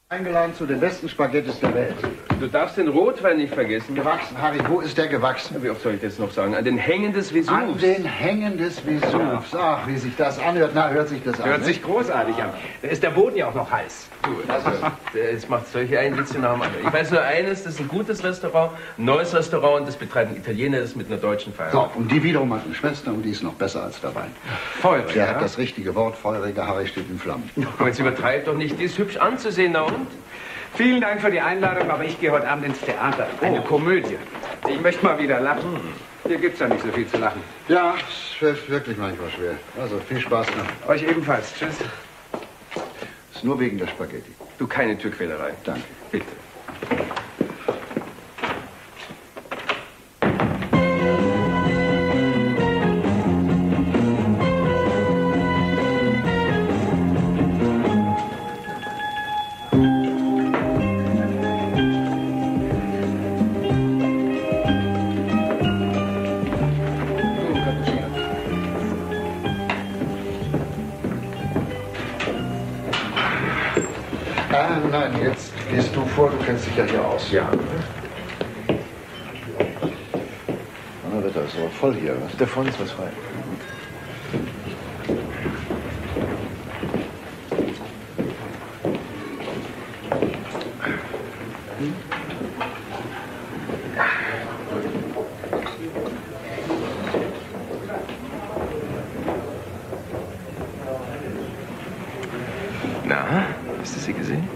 Eingeladen zu den besten Spaghettis der Welt. Du darfst den Rotwein nicht vergessen. Gewachsen, Harry, wo ist der gewachsen? Wie oft soll ich das noch sagen? An den Hängen des Vesuvs. An den Hängen des Vesuvs. Ach, wie sich das anhört. Na, hört sich das an. Hört sich großartig an. Da ist der Boden ja auch noch heiß. Es macht solche einen Witze nach dem anderen. Ich weiß nur eines, das ist ein gutes Restaurant, ein neues Restaurant, und das betreibt ein Italiener, das ist mit einer Deutschen verheiratet. So, und die wiederum hat eine Schwester und die ist noch besser als der Wein. Feuriger. Der hat das richtige Wort, feuriger Harry steht in Flammen. Aber jetzt übertreibt doch nicht, die ist hübsch anzusehen, na und? Vielen Dank für die Einladung, aber ich gehe heute Abend ins Theater. Eine Komödie. Ich möchte mal wieder lachen. Hier gibt's ja nicht so viel zu lachen. Ja, es wird wirklich manchmal schwer. Also, viel Spaß noch. Euch ebenfalls. Tschüss. Ist nur wegen der Spaghetti. Du, keine Türquälerei. Danke. Bitte. Nein, jetzt gehst du vor, du kennst dich ja hier aus. Ja. Wetter ist aber voll hier, was? Da vorne ist was frei. Na, hast du sie gesehen?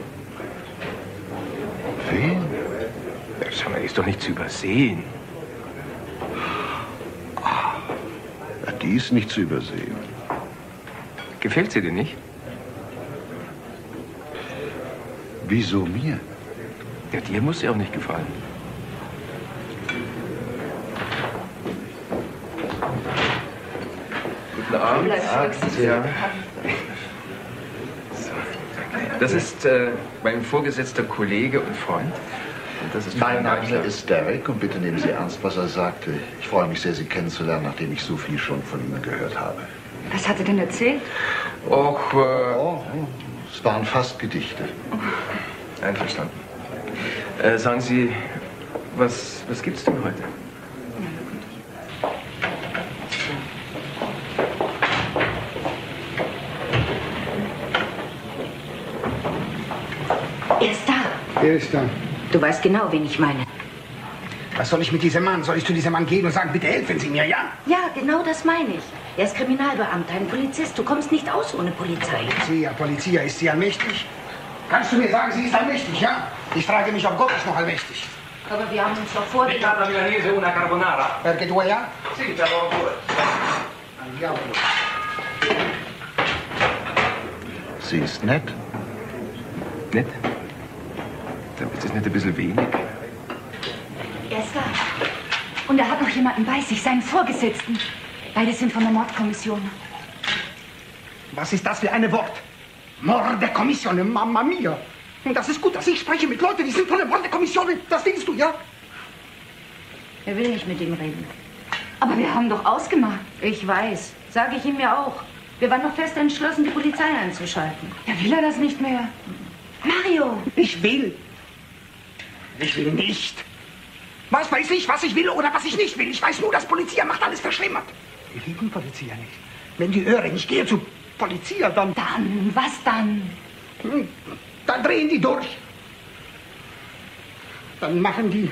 Wen? Ja, schau mal, die ist doch nicht zu übersehen. Ja, die ist nicht zu übersehen. Gefällt sie dir nicht? Wieso mir? Ja, dir muss sie auch nicht gefallen. Guten Abend. Ja. Das ist mein vorgesetzter Kollege und Freund. Und das ist Mein Name ist Derek und bitte nehmen Sie ernst, was er sagte. Ich freue mich sehr, Sie kennenzulernen, nachdem ich so viel schon von Ihnen gehört habe. Was hat er denn erzählt? Och, Es waren fast Gedichte. einverstanden. Sagen Sie, was gibt's denn heute? Er ist da. Wer ist da? Du weißt genau, wen ich meine. Was soll ich mit diesem Mann? Soll ich zu diesem Mann gehen und sagen, bitte helfen Sie mir, ja? Ja, genau das meine ich. Er ist Kriminalbeamter, ein Polizist. Du kommst nicht aus ohne Polizei. Polizia, ist sie allmächtig? Kannst du mir sagen, sie ist allmächtig, ja? Ich frage mich, ob Gott ist noch allmächtig. Aber wir haben uns doch vorgenommen. Una milanese, una carbonara. Perché tu ja? Sì, per loro due. Andiamo. Sie ist nett. Nett? Damit ist das nicht ein bisschen wenig? Er ist da. Und er hat noch jemanden bei sich, seinen Vorgesetzten. Beide sind von der Mordkommission. Was ist das für ein Wort? Mordekommission, Mamma mia. Und das ist gut, dass ich spreche mit Leuten, die sind von der Mordekommission. Das willst du, ja? Er will nicht mit ihm reden. Aber wir haben doch ausgemacht. Ich weiß. Sage ich ihm ja auch. Wir waren noch fest entschlossen, die Polizei einzuschalten. Ja, will er das nicht mehr? Mario! Ich will. Ich will nicht. Was weiß ich, was ich will oder was ich nicht will? Ich weiß nur, dass Polizia macht alles verschlimmert. Wir lieben Polizia nicht. Wenn die hören, ich gehe zu Polizia, dann... Dann, was dann? Dann drehen die durch. Dann machen die...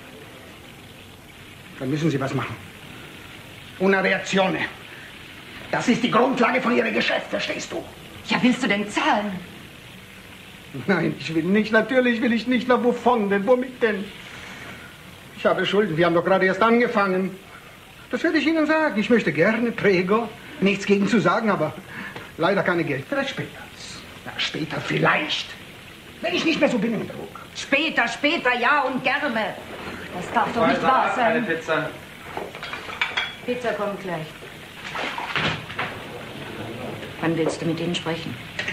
Dann müssen sie was machen. Una reazione. Das ist die Grundlage von ihrem Geschäft, verstehst du? Ja, willst du denn zahlen? Nein, ich will nicht. Natürlich will ich nicht. Na, wovon denn? Womit denn? Ich habe Schulden. Wir haben doch gerade erst angefangen. Das werde ich Ihnen sagen. Ich möchte gerne, Träger. Nichts gegen zu sagen, aber leider keine Geld. Vielleicht später. Ja, später vielleicht. Wenn ich nicht mehr so bin im Druck. Später, ja und gerne. Das darf doch nicht wahr Eine sein. Pizza. Pizza kommt gleich. Wann willst du mit ihnen sprechen?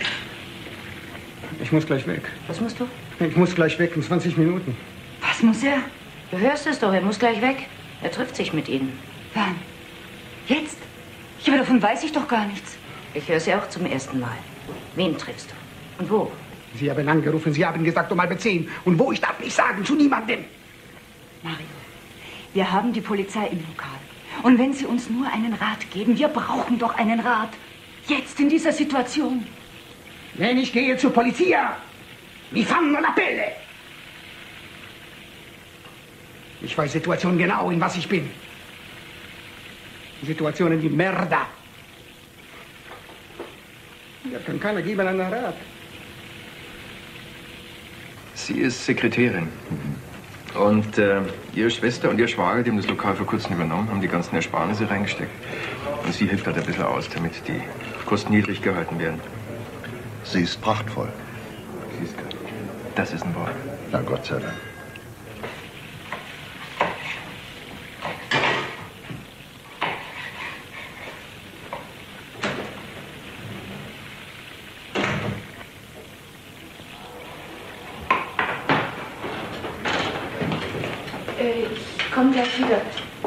Ich muss gleich weg. Was musst du? Ich muss gleich weg in 20 Minuten. Was muss er? Du hörst es doch, er muss gleich weg. Er trifft sich mit ihnen. Wann? Jetzt? Ja, aber davon weiß ich doch gar nichts. Ich höre sie auch zum ersten Mal. Wen triffst du? Und wo? Sie haben angerufen, Sie haben gesagt um 9:30. Und wo, ich darf nicht sagen, zu niemandem. Mario, wir haben die Polizei im Lokal. Und wenn Sie uns nur einen Rat geben, wir brauchen doch einen Rat. Jetzt in dieser Situation. Wenn ich gehe zur Polizia, mi fanno la pelle. Ich weiß Situationen genau, in was ich bin. Situationen wie Merda. Mir kann keiner geben einen Rat. Sie ist Sekretärin. Und Ihre Schwester und Ihr Schwager, die haben das Lokal vor kurzem übernommen, haben die ganzen Ersparnisse reingesteckt. Und sie hilft halt ein bisschen aus, damit die Kosten niedrig gehalten werden. Sie ist prachtvoll. Das ist ein Wort. Na Gott sei Dank. Ich komme gleich wieder.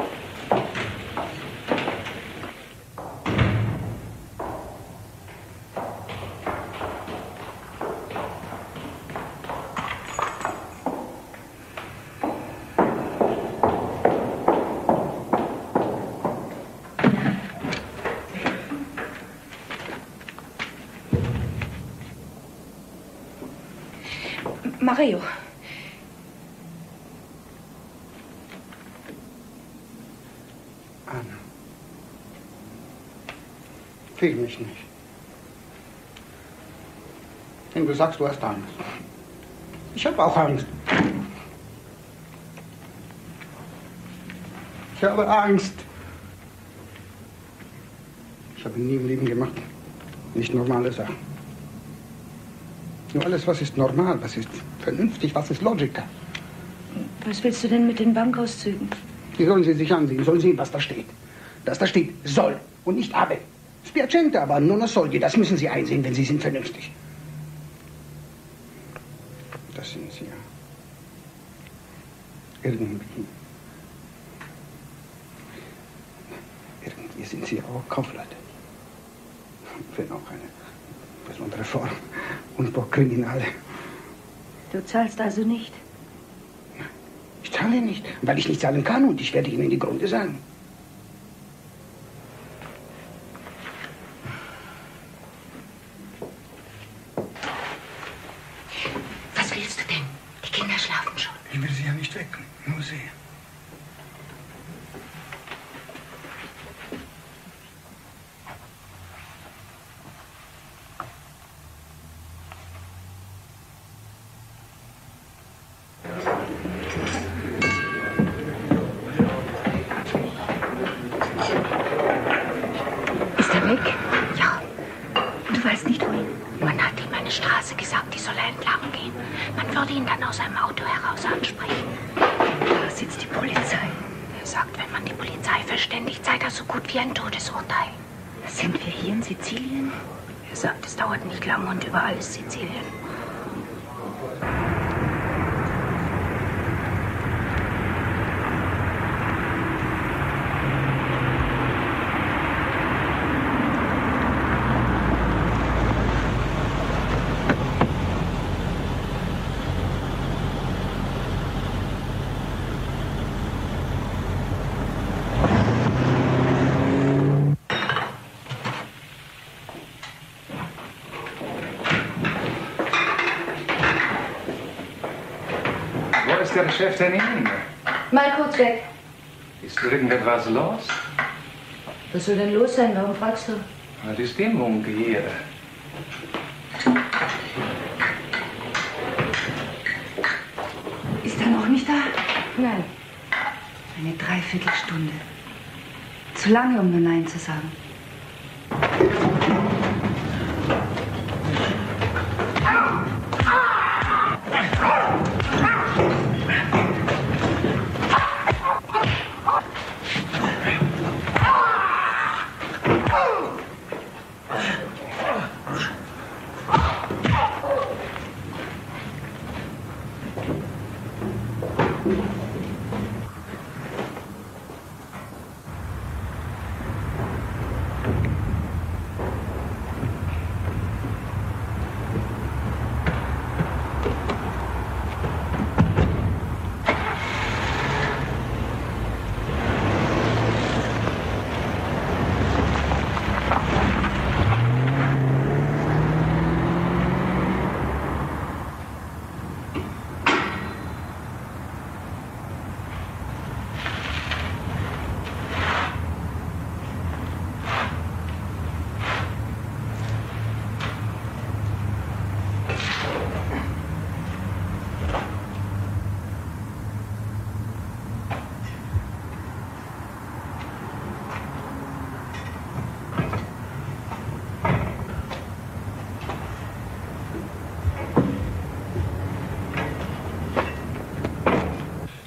Mario. Anna. Krieg mich nicht. Wenn du sagst, du hast Angst. Ich habe auch Angst. Ich habe Angst. Ich habe nie im Leben gemacht. Nicht normale Sachen. Nur alles, was ist normal, was ist vernünftig, was ist Logiker. Was willst du denn mit den Bankauszügen? Die sollen Sie sich ansehen, sollen sehen, was da steht. Dass da steht soll und nicht habe. Spiacente, aber non soldi, das müssen Sie einsehen, denn Sie sind vernünftig. Das sind Sie ja. Irgendwie sind Sie auch Kaufleute. Wenn auch eine besondere Form. Und auch Kriminale. Du zahlst also nicht? Ich zahle nicht, weil ich nicht zahlen kann und ich werde Ihnen die Gründe sagen. Was willst du denn? Die Kinder schlafen schon. Ich will Sie ja nicht wecken, nur Sie. Nicht lang und überall ist Sizilien. Der Chef denn hin? Mal kurz weg. Ist irgendetwas los? Was soll denn los sein? Warum fragst du? Na, die Stimmung hier. Ist er noch nicht da? Nein. Eine Dreiviertelstunde. Zu lange, um nur Nein zu sagen.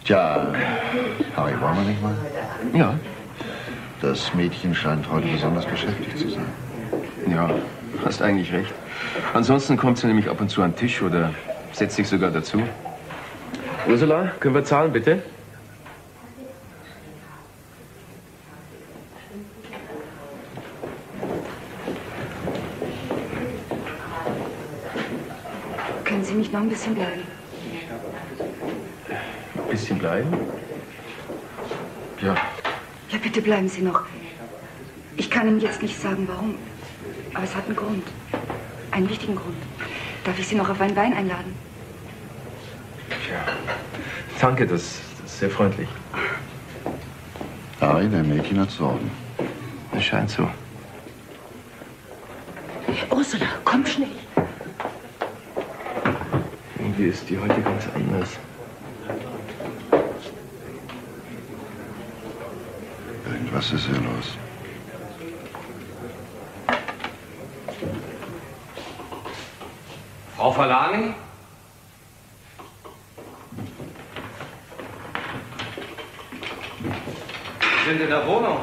Tja, Harry, wollen wir nicht mal? Ja. Das Mädchen scheint heute besonders beschäftigt zu sein. Ja, hast eigentlich recht. Ansonsten kommt sie nämlich ab und zu an den Tisch oder setzt sich sogar dazu. Ursula, können wir zahlen, bitte? Können Sie nicht noch ein bisschen bleiben? Ein bisschen bleiben? Ja. Ja, bitte bleiben Sie noch. Ich kann Ihnen jetzt nicht sagen, warum. Aber es hat einen Grund. Einen wichtigen Grund. Darf ich Sie noch auf ein Wein einladen? Tja. Danke, das ist sehr freundlich. Harry, der Mädchen hat Sorgen. Es scheint so. Ursula, komm schnell. Irgendwie ist die heute ganz anders. Irgendwas ist hier los. Frau Falani? Sie sind in der Wohnung.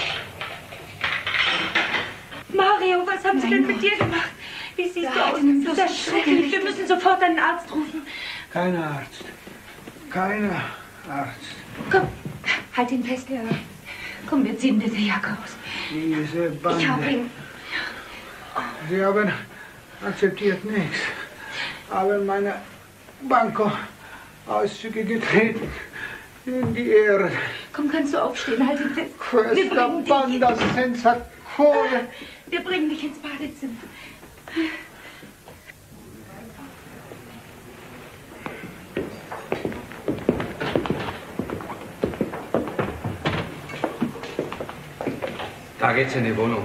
Mario, was haben Sie denn mit dir gemacht? Wie siehst du aus? Das ist schrecklich. Wir müssen sofort einen Arzt rufen. Kein Arzt. Keiner Arzt. Komm, halt ihn fest. Ja. Komm, wir ziehen diese Jacke aus. Diese Bande. Ich hab ihn. Sie haben akzeptiert nichts. Haben meine Banko-Auszüge getreten. In die Ehre. Komm, kannst du aufstehen? Halt ihn fest. Questa banda senza cuore. Wir bringen dich ins Badezimmer. Da geht's in die Wohnung.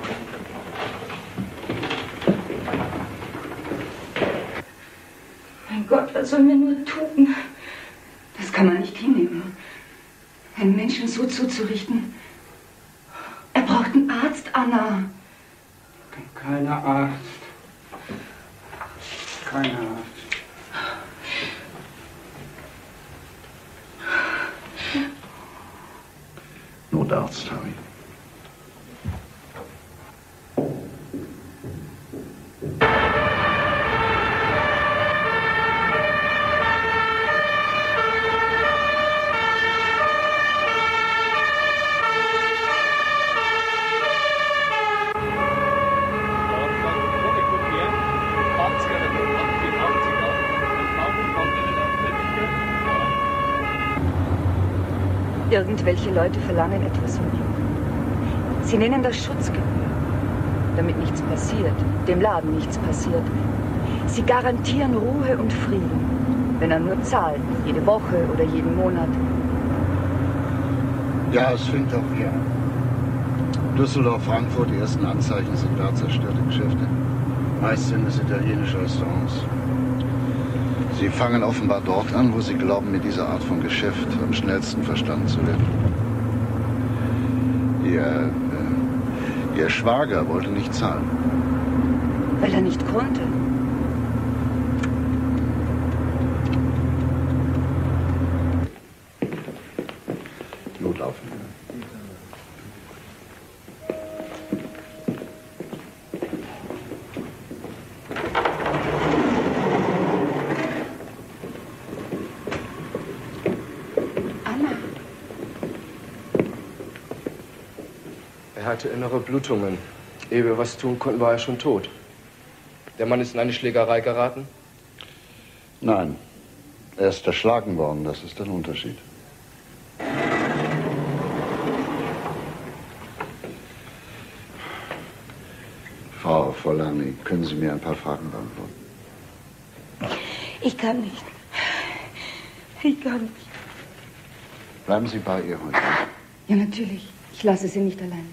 Mein Gott, was sollen wir nur tun? Das kann man nicht hinnehmen. Einen Menschen so zuzurichten. Er braucht einen Arzt, Anna. Keiner Arzt. Keiner Arzt. Notarzt, Harry. Irgendwelche Leute verlangen etwas von ihm. Sie nennen das Schutzgebühr, damit nichts passiert, dem Laden nichts passiert. Sie garantieren Ruhe und Frieden, wenn er nur zahlt, jede Woche oder jeden Monat. Ja, es fängt auch hier an. Düsseldorf, Frankfurt, die ersten Anzeichen sind da, zerstörte Geschäfte. Meist sind es italienische Restaurants. Sie fangen offenbar dort an, wo Sie glauben, mit dieser Art von Geschäft am schnellsten verstanden zu werden. Ihr Schwager wollte nicht zahlen. Weil er nicht konnte. Notlaufen. Er hatte innere Blutungen. Ehe wir was tun konnten, war er schon tot. Der Mann ist in eine Schlägerei geraten? Nein, er ist erschlagen worden, das ist ein Unterschied. Frau Falani, können Sie mir ein paar Fragen beantworten? Ich kann nicht. Ich kann nicht. Bleiben Sie bei ihr heute. Ja, natürlich. Ich lasse sie nicht allein.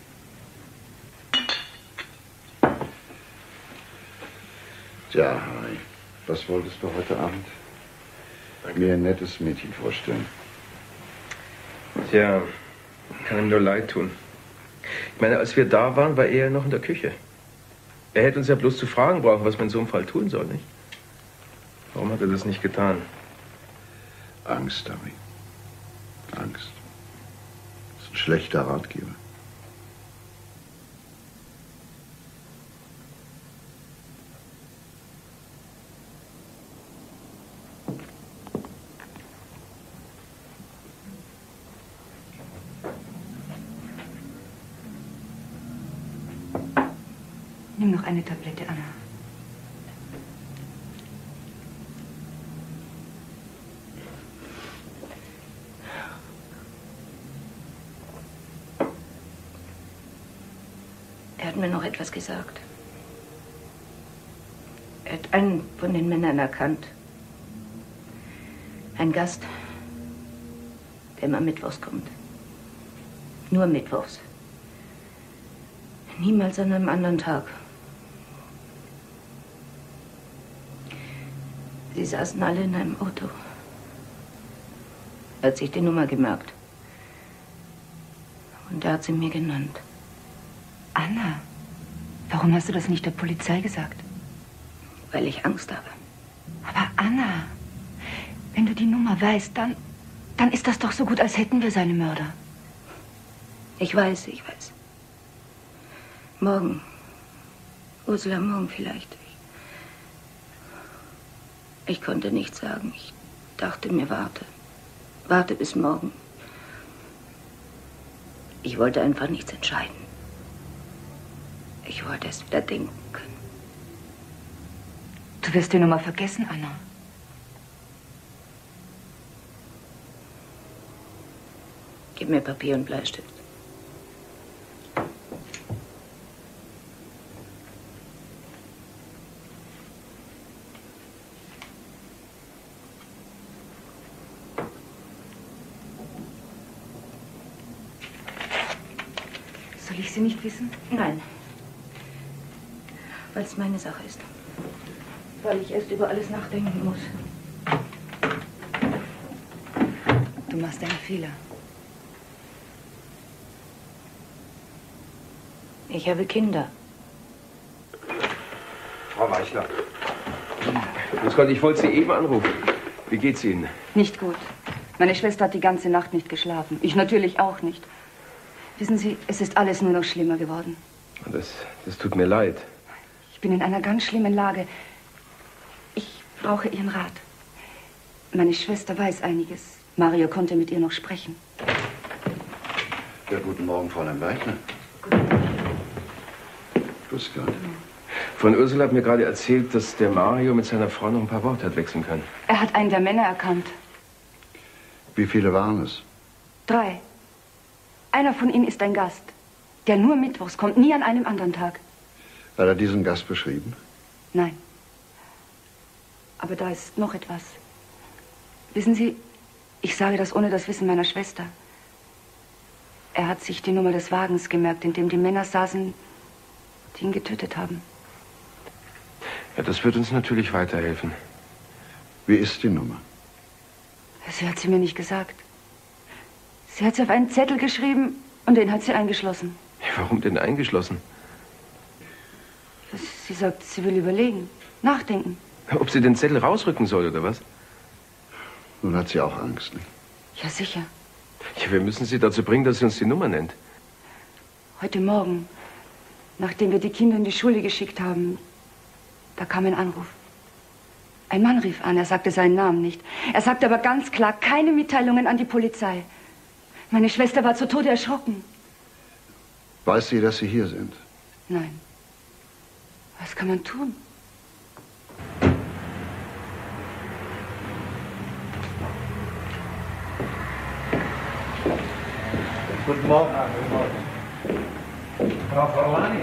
Tja, Harry, was wolltest du heute Abend? Mir ein nettes Mädchen vorstellen. Tja, kann ihm nur leid tun. Ich meine, als wir da waren, war er noch in der Küche. Er hätte uns ja bloß zu fragen brauchen, was man in so einem Fall tun soll, nicht? Warum hat er das nicht getan? Angst, Harry. Angst. Das ist ein schlechter Ratgeber. Nimm noch eine Tablette, Anna. Er hat mir noch etwas gesagt. Er hat einen von den Männern erkannt. Ein Gast, der immer mittwochs kommt. Nur mittwochs. Niemals an einem anderen Tag. Sie saßen alle in einem Auto. Er hat sich die Nummer gemerkt. Und er hat sie mir genannt. Anna, warum hast du das nicht der Polizei gesagt? Weil ich Angst habe. Aber Anna, wenn du die Nummer weißt, dann ist das doch so gut, als hätten wir seine Mörder. Ich weiß. Morgen. Ursula, morgen vielleicht. Ich konnte nichts sagen. Ich dachte mir, warte. Warte bis morgen. Ich wollte einfach nichts entscheiden. Ich wollte es wieder denken können. Du wirst die Nummer vergessen, Anna. Gib mir Papier und Bleistift. Soll ich sie nicht wissen? Nein. Weil es meine Sache ist. Weil ich erst über alles nachdenken muss. Du machst einen Fehler. Ich habe Kinder. Frau Weichler. Grüß Gott, ich wollte Sie eben anrufen. Wie geht's Ihnen? Nicht gut. Meine Schwester hat die ganze Nacht nicht geschlafen. Ich natürlich auch nicht. Wissen Sie, es ist alles nur noch schlimmer geworden. Das tut mir leid. Ich bin in einer ganz schlimmen Lage. Ich brauche Ihren Rat. Meine Schwester weiß einiges. Mario konnte mit ihr noch sprechen. Ja, guten Morgen, Fräulein Weichler. Grüß Gott. Von Ursula hat mir gerade erzählt, dass der Mario mit seiner Frau noch ein paar Worte hat wechseln können. Er hat einen der Männer erkannt. Wie viele waren es? 3. Einer von ihnen ist ein Gast, der nur mittwochs kommt, nie an einem anderen Tag. Hat er diesen Gast beschrieben? Nein. Aber da ist noch etwas. Wissen Sie, ich sage das ohne das Wissen meiner Schwester. Er hat sich die Nummer des Wagens gemerkt, in dem die Männer saßen, die ihn getötet haben. Ja, das wird uns natürlich weiterhelfen. Wie ist die Nummer? Sie hat sie mir nicht gesagt. Sie hat sie auf einen Zettel geschrieben und den hat sie eingeschlossen. Warum denn eingeschlossen? Sie sagt, sie will überlegen, nachdenken. Ob sie den Zettel rausrücken soll, oder was? Nun hat sie auch Angst, nicht? Ja, sicher. Ja, wir müssen sie dazu bringen, dass sie uns die Nummer nennt. Heute Morgen, nachdem wir die Kinder in die Schule geschickt haben, da kam ein Anruf. Ein Mann rief an, er sagte seinen Namen nicht. Er sagte aber ganz klar, keine Mitteilungen an die Polizei. Meine Schwester war zu Tode erschrocken. Weiß sie, dass Sie hier sind? Nein. Was kann man tun? Guten Morgen. Frau Forlani.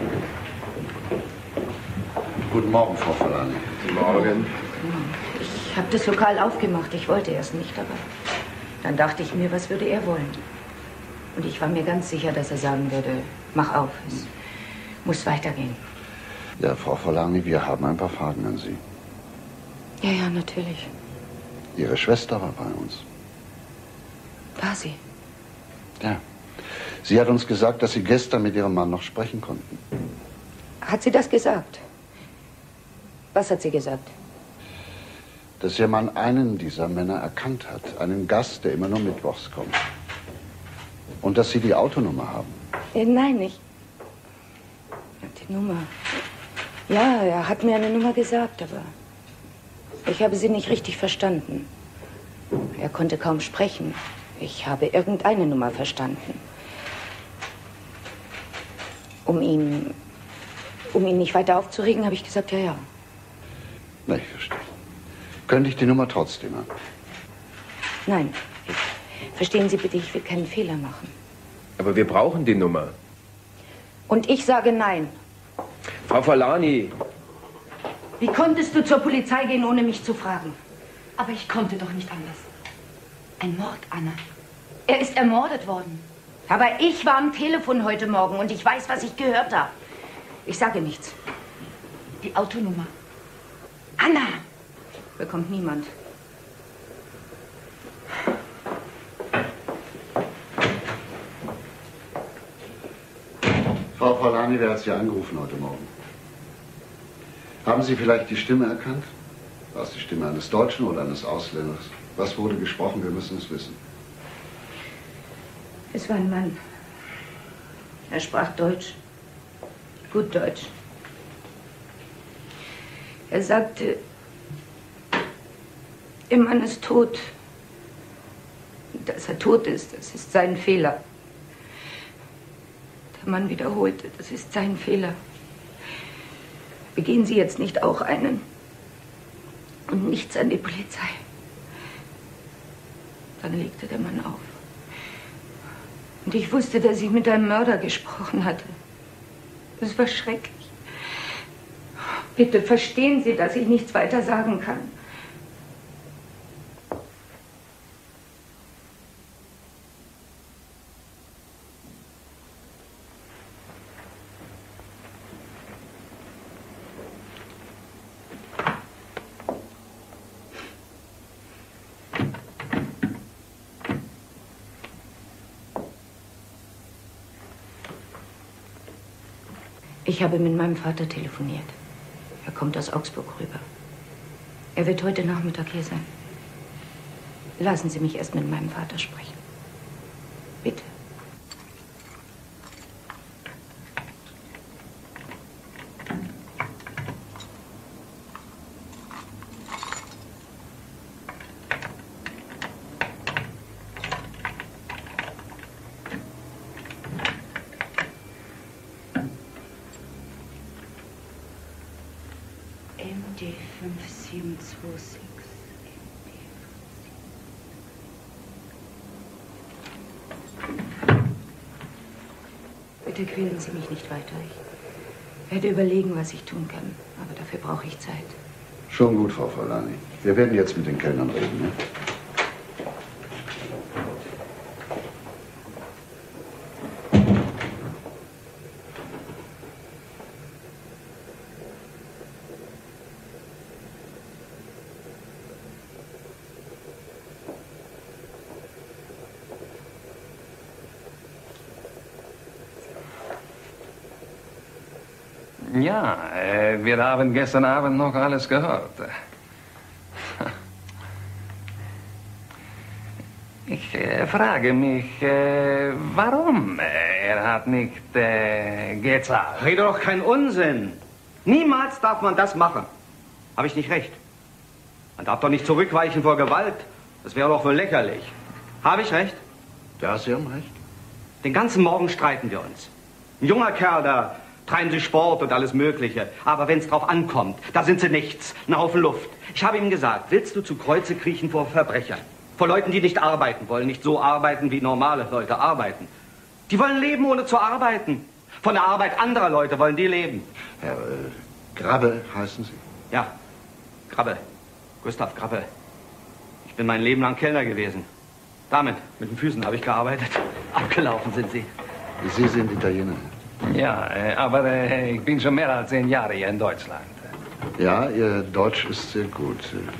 Guten Morgen, Frau Forlani. Guten Morgen. Ich habe das Lokal aufgemacht. Ich wollte erst nicht, aber dann dachte ich mir, was würde er wollen? Und ich war mir ganz sicher, dass er sagen würde, mach auf, es muss weitergehen. Ja, Frau Forlani, wir haben ein paar Fragen an Sie. Ja, natürlich. Ihre Schwester war bei uns. War sie? Ja. Sie hat uns gesagt, dass Sie gestern mit Ihrem Mann noch sprechen konnten. Hat sie das gesagt? Was hat sie gesagt? dass Ihr Mann einen dieser Männer erkannt hat. Einen Gast, der immer nur mittwochs kommt. Und dass Sie die Autonummer haben. Nein, ich... Die Nummer... Ja, er hat mir eine Nummer gesagt, aber... Ich habe sie nicht richtig verstanden. Er konnte kaum sprechen. Ich habe irgendeine Nummer verstanden. Um ihn nicht weiter aufzuregen, habe ich gesagt, ja. Na, ich verstehe. Könnte ich die Nummer trotzdem haben? Nein. Verstehen Sie bitte, ich will keinen Fehler machen. Aber wir brauchen die Nummer. Und ich sage nein. Frau Forlani. Wie konntest du zur Polizei gehen, ohne mich zu fragen? Aber ich konnte doch nicht anders. Ein Mord, Anna. Er ist ermordet worden. Aber ich war am Telefon heute Morgen und ich weiß, was ich gehört habe. Ich sage nichts. Die Autonummer. Anna! Bekommt niemand. Frau Forlani, wer hat Sie angerufen heute Morgen? Haben Sie vielleicht die Stimme erkannt? War es die Stimme eines Deutschen oder eines Ausländers? Was wurde gesprochen? Wir müssen es wissen. Es war ein Mann. Er sprach Deutsch. Gut Deutsch. Er sagte, Ihr Mann ist tot. Dass er tot ist, das ist sein Fehler. Der Mann wiederholte, das ist sein Fehler. Begehen Sie jetzt nicht auch einen. Und nichts an die Polizei. Dann legte der Mann auf. Und ich wusste, dass ich mit einem Mörder gesprochen hatte. Das war schrecklich. Bitte verstehen Sie, dass ich nichts weiter sagen kann. Ich habe mit meinem Vater telefoniert. Er kommt aus Augsburg rüber. Er wird heute Nachmittag hier sein. Lassen Sie mich erst mit meinem Vater sprechen. Bitte. MD 5726. Bitte quälen Sie mich nicht weiter. Ich werde überlegen, was ich tun kann. Aber dafür brauche ich Zeit. Schon gut, Frau Forlani. Wir werden jetzt mit den Kellnern reden, ne? Ja, wir haben gestern Abend noch alles gehört. Ich frage mich, warum er hat nicht gezahlt. Rede doch keinen Unsinn. Niemals darf man das machen. Habe ich nicht recht? Man darf doch nicht zurückweichen vor Gewalt. Das wäre doch wohl lächerlich. Habe ich recht? Ja, Sie haben recht. Den ganzen Morgen streiten wir uns. Ein junger Kerl, da treiben sie Sport und alles Mögliche. Aber wenn es drauf ankommt, da sind sie nichts. Ein Haufen Luft. Ich habe ihm gesagt, willst du zu Kreuze kriechen vor Verbrechern? Vor Leuten, die nicht arbeiten wollen. Nicht so arbeiten, wie normale Leute arbeiten. Die wollen leben, ohne zu arbeiten. Von der Arbeit anderer Leute wollen die leben. Herr Grabbe heißen Sie? Ja, Grabbe. Gustav Grabbe. Ich bin mein Leben lang Kellner gewesen. Damit, mit den Füßen habe ich gearbeitet. Abgelaufen sind Sie. Sie sind Italiener. Ja, aber ich bin schon mehr als 10 Jahre hier in Deutschland. Ja, Ihr Deutsch ist sehr gut.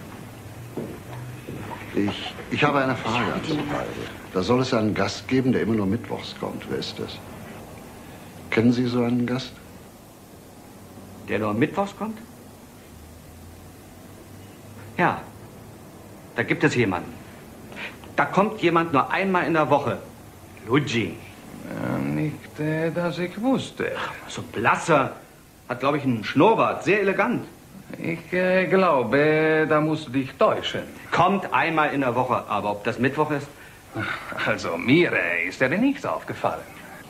Ich habe eine Frage an Sie beide. Da soll es einen Gast geben, der immer nur mittwochs kommt. Wer ist das? Kennen Sie so einen Gast? Der nur mittwochs kommt? Ja, Da gibt es jemanden. Da kommt jemand nur einmal in der Woche. Luigi. Ja, nicht, dass ich wusste. So blasser. Hat, glaube ich, einen Schnurrbart. Sehr elegant. Ich glaube, da musst du dich täuschen. Kommt einmal in der Woche. Aber ob das Mittwoch ist? Also, mir ist nichts aufgefallen.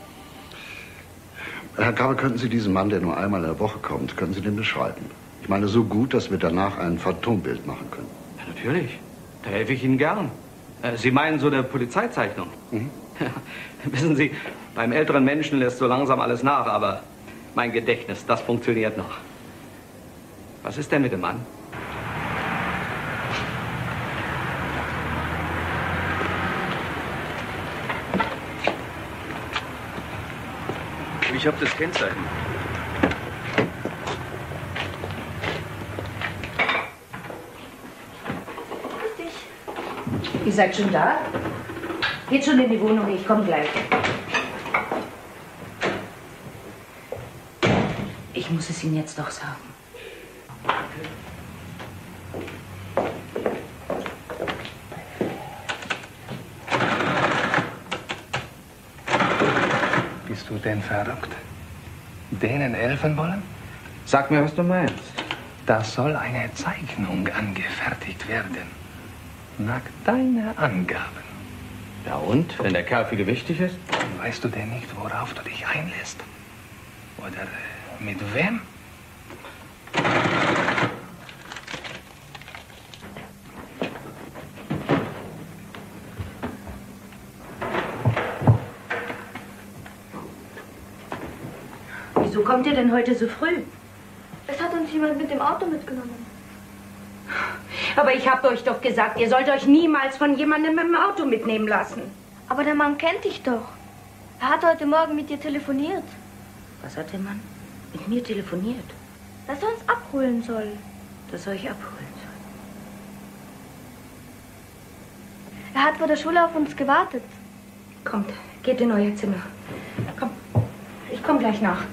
Herr Krabbe, könnten Sie diesen Mann, der nur einmal in der Woche kommt, können Sie den beschreiben? Ich meine, so gut, dass wir danach ein Phantombild machen können. Ja, natürlich. Da helfe ich Ihnen gern. Sie meinen so eine Polizeizeichnung? Mhm. Ja, wissen Sie, beim älteren Menschen lässt so langsam alles nach, aber mein Gedächtnis, das funktioniert noch. Was ist denn mit dem Mann? Ich habe das Kennzeichen. Ihr seid schon da? Geht schon in die Wohnung, ich komme gleich. Ich muss es Ihnen jetzt doch sagen. Bist du denn verrückt? Denen helfen wollen? Sag mir, was du meinst. Da soll eine Zeichnung angefertigt werden. Nach deiner Angaben. Ja und? Wenn der Kerl viel wichtig ist? Weißt du denn nicht, worauf du dich einlässt? Oder mit wem? Wieso kommt ihr denn heute so früh? Es hat uns jemand mit dem Auto mitgenommen. Aber ich habe euch doch gesagt, ihr sollt euch niemals von jemandem mit dem Auto mitnehmen lassen. Aber der Mann kennt dich doch. Er hat heute Morgen mit dir telefoniert. Was hat der Mann mit mir telefoniert? Dass er uns abholen soll. Dass er euch abholen soll? Er hat vor der Schule auf uns gewartet. Kommt, geht in euer Zimmer. Komm, ich komme gleich nach.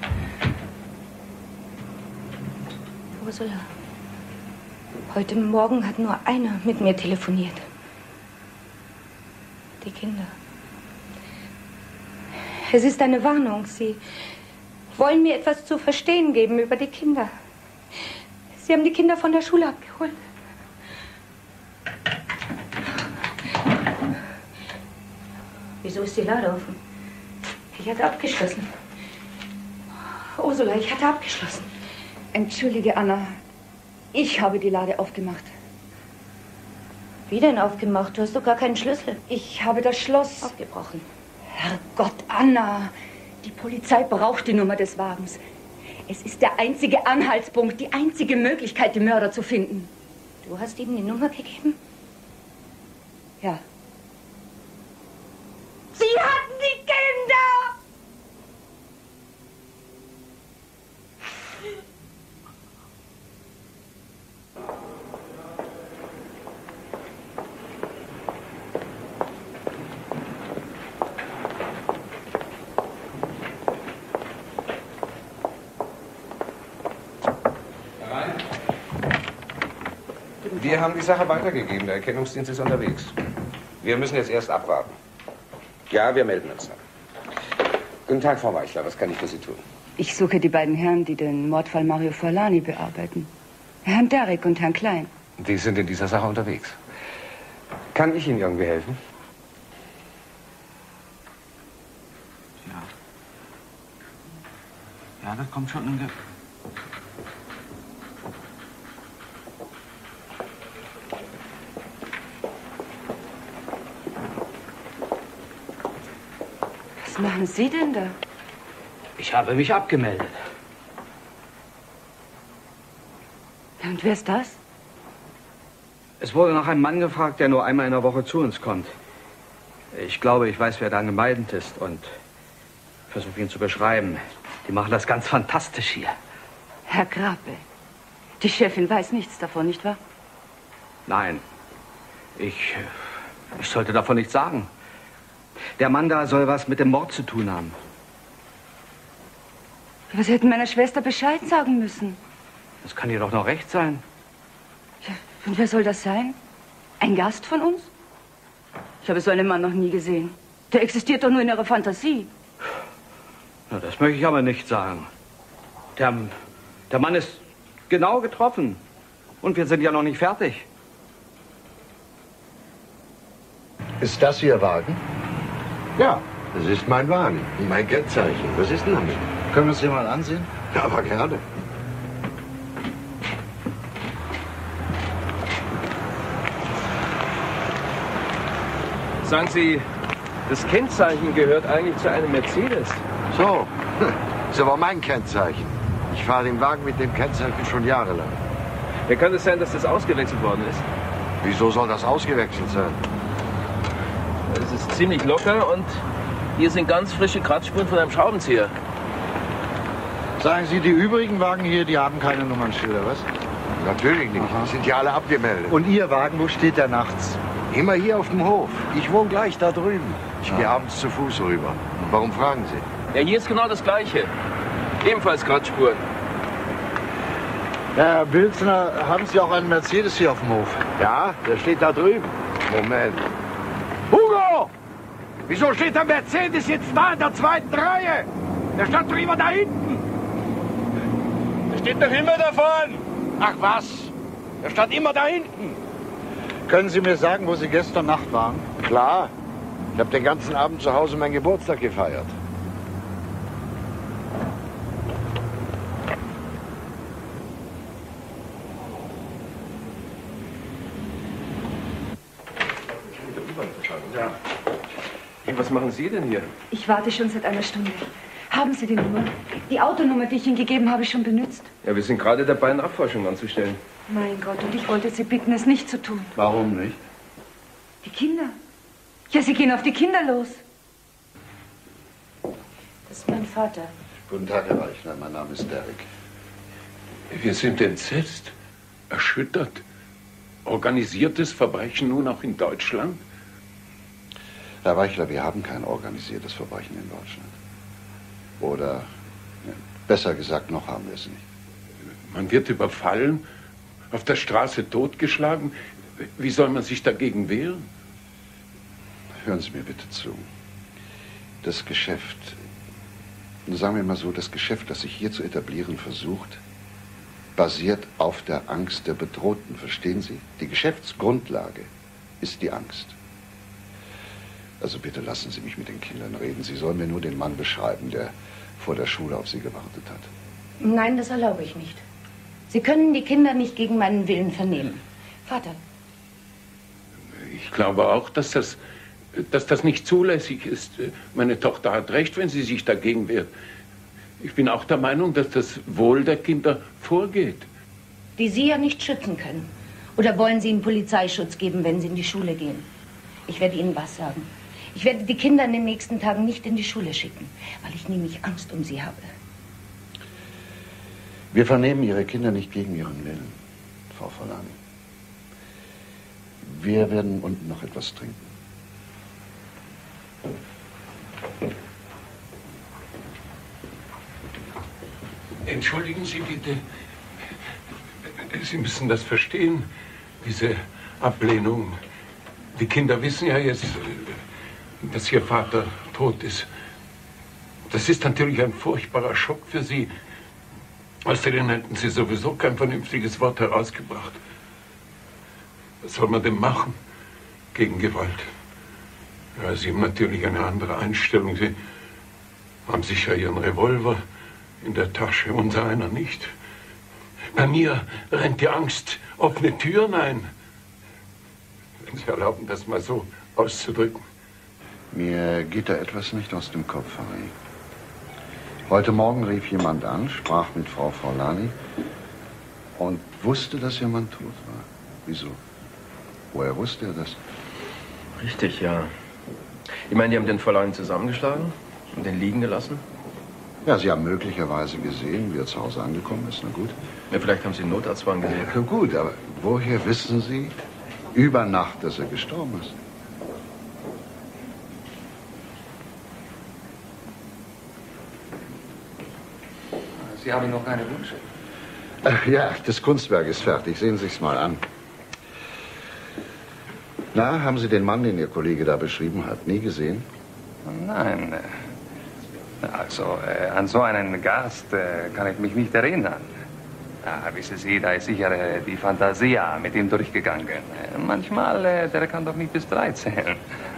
Ursula, heute Morgen hat nur einer mit mir telefoniert. Die Kinder. Es ist eine Warnung. Sie wollen mir etwas zu verstehen geben über die Kinder. Sie haben die Kinder von der Schule abgeholt. Wieso ist die Lade offen? Ich hatte abgeschlossen. Ursula, ich hatte abgeschlossen. Entschuldige, Anna. Ich habe die Lade aufgemacht. Wie denn aufgemacht? Du hast doch gar keinen Schlüssel. Ich habe das Schloss aufgebrochen. Herrgott, Anna. Die Polizei braucht die Nummer des Wagens. Es ist der einzige Anhaltspunkt, die einzige Möglichkeit, die Mörder zu finden. Du hast ihnen die Nummer gegeben? Ja. Sie hatten die Kinder! Wir haben die Sache weitergegeben. Der Erkennungsdienst ist unterwegs. Wir müssen jetzt erst abwarten. Ja, wir melden uns dann. Guten Tag, Frau Weichler. Was kann ich für Sie tun? Ich suche die beiden Herren, die den Mordfall Mario Forlani bearbeiten. Herrn Derrick und Herrn Klein. Die sind in dieser Sache unterwegs. Kann ich Ihnen irgendwie helfen? Ja, das kommt schon in... Was machen Sie denn da? Ich habe mich abgemeldet. Und wer ist das? Es wurde nach einem Mann gefragt, der nur einmal in der Woche zu uns kommt. Ich glaube, ich weiß, wer da gemeint ist und versuche ihn zu beschreiben. Die machen das ganz fantastisch hier. Herr Grabbe, die Chefin weiß nichts davon, nicht wahr? Nein, ich sollte davon nichts sagen. Der Mann da soll was mit dem Mord zu tun haben. Aber Sie hätten meiner Schwester Bescheid sagen müssen. Das kann ihr doch noch recht sein. Ja, und wer soll das sein? Ein Gast von uns? Ich habe so einen Mann noch nie gesehen. Der existiert doch nur in Ihrer Fantasie. Na, das möchte ich aber nicht sagen. Der Mann ist genau getroffen. Und wir sind ja noch nicht fertig. Ist das Ihr Wagen? Ja, das ist mein Wagen. Mein Kennzeichen. Was ist denn damit? Können wir uns den mal ansehen? Ja, aber gerne. Sagen Sie, das Kennzeichen gehört eigentlich zu einem Mercedes. So, das war mein Kennzeichen. Ich fahre den Wagen mit dem Kennzeichen schon jahrelang. Ja, kann es sein, dass das ausgewechselt worden ist? Wieso soll das ausgewechselt sein? Es ist ziemlich locker und hier sind ganz frische Kratzspuren von einem Schraubenzieher. Sagen Sie, die übrigen Wagen hier, die haben keine Nummernschilder, was? Natürlich nicht. Die sind ja alle abgemeldet. Und Ihr Wagen, wo steht der nachts? Immer hier auf dem Hof. Ich wohne gleich da drüben. Ich gehe abends zu Fuß rüber. Warum fragen Sie? Ja, hier ist genau das Gleiche. Ebenfalls Kratzspuren. Herr Bilzner, haben Sie auch einen Mercedes hier auf dem Hof? Ja, der steht da drüben. Moment. Hugo! Wieso steht der Mercedes jetzt da in der zweiten Reihe? Der stand doch immer da hinten. Der steht doch immer davon. Ach was? Der stand immer da hinten. Können Sie mir sagen, wo Sie gestern Nacht waren? Klar. Ich habe den ganzen Abend zu Hause meinen Geburtstag gefeiert. Ja. Und was machen Sie denn hier? Ich warte schon seit einer Stunde. Haben Sie die Nummer? Die Autonummer, die ich Ihnen gegeben habe, schon benutzt? Ja, wir sind gerade dabei, eine Abforschung anzustellen. Mein Gott, und ich wollte Sie bitten, es nicht zu tun. Warum nicht? Die Kinder? Ja, Sie gehen auf die Kinder los. Das ist mein Vater. Guten Tag, Herr Reichner. Mein Name ist Derek. Wir sind entsetzt, erschüttert. Organisiertes Verbrechen nun auch in Deutschland? Herr Weichler, wir haben kein organisiertes Verbrechen in Deutschland. Oder, besser gesagt, noch haben wir es nicht. Man wird überfallen, auf der Straße totgeschlagen. Wie soll man sich dagegen wehren? Hören Sie mir bitte zu. Das Geschäft, sagen wir mal so, das Geschäft, das sich hier zu etablieren versucht, basiert auf der Angst der Bedrohten, verstehen Sie? Die Geschäftsgrundlage ist die Angst. Also bitte lassen Sie mich mit den Kindern reden. Sie sollen mir nur den Mann beschreiben, der vor der Schule auf Sie gewartet hat. Nein, das erlaube ich nicht. Sie können die Kinder nicht gegen meinen Willen vernehmen. Vater. Ich glaube auch, dass das nicht zulässig ist. Meine Tochter hat recht, wenn sie sich dagegen wehrt. Ich bin auch der Meinung, dass das Wohl der Kinder vorgeht. Die Sie ja nicht schützen können. Oder wollen Sie ihnen Polizeischutz geben, wenn sie in die Schule gehen? Ich werde Ihnen was sagen. Ich werde die Kinder in den nächsten Tagen nicht in die Schule schicken, weil ich nämlich Angst um sie habe. Wir vernehmen Ihre Kinder nicht gegen ihren Willen, Frau Forlani. Wir werden unten noch etwas trinken. Entschuldigen Sie bitte. Sie müssen das verstehen, diese Ablehnung. Die Kinder wissen ja jetzt, dass Ihr Vater tot ist. Das ist natürlich ein furchtbarer Schock für Sie. Außerdem hätten Sie sowieso kein vernünftiges Wort herausgebracht. Was soll man denn machen gegen Gewalt? Ja, Sie haben natürlich eine andere Einstellung. Sie haben sicher Ihren Revolver in der Tasche, unser einer nicht. Bei mir rennt die Angst offene Türen ein. Wenn Sie erlauben, das mal so auszudrücken. Mir geht da etwas nicht aus dem Kopf, Harry. Heute Morgen rief jemand an, sprach mit Frau Forlani und wusste, dass ihr Mann tot war. Wieso? Woher wusste er das? Richtig, ja. Ich meine, die haben den Forlani zusammengeschlagen und den liegen gelassen? Ja, Sie haben möglicherweise gesehen, wie er zu Hause angekommen ist. Na gut. Ja, vielleicht haben Sie einen Notarztwagen gesehen. Ja, gut, aber woher wissen Sie über Nacht, dass er gestorben ist? Sie haben noch keine Wünsche? Ja, das Kunstwerk ist fertig. Sehen Sie sich's mal an. Na, haben Sie den Mann, den Ihr Kollege da beschrieben hat, nie gesehen? Nein. Also, an so einen Gast kann ich mich nicht erinnern. Wissen Sie, da ist sicher die Fantasia mit ihm durchgegangen. Manchmal, der kann doch nicht bis 3 zählen.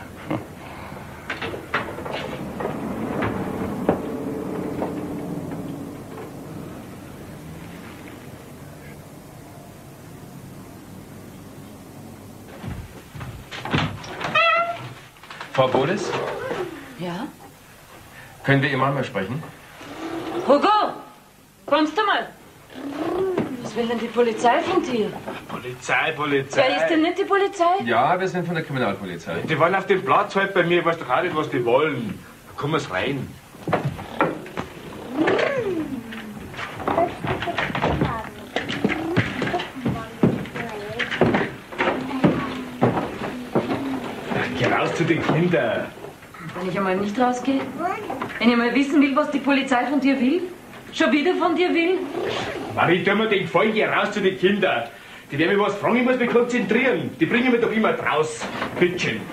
Frau Bodes? Ja? Können wir Ihr Mann mal sprechen? Hugo, kommst du mal? Was will denn die Polizei von dir? Polizei. Wer ist denn nicht die Polizei? Ja, wir sind von der Kriminalpolizei. Die waren auf dem Platz halt bei mir. Ich weiß doch auch nicht, was die wollen. Da kommen wir rein. Geh raus zu den Kindern. Wenn ich einmal nicht rausgehe? Wenn ich mal wissen will, was die Polizei von dir will? Schon wieder von dir will? Marie, tu mir den Gefallen, geh raus zu den Kindern. Die werden mich was fragen, ich muss mich konzentrieren. Die bringen mich doch immer raus. Bittchen.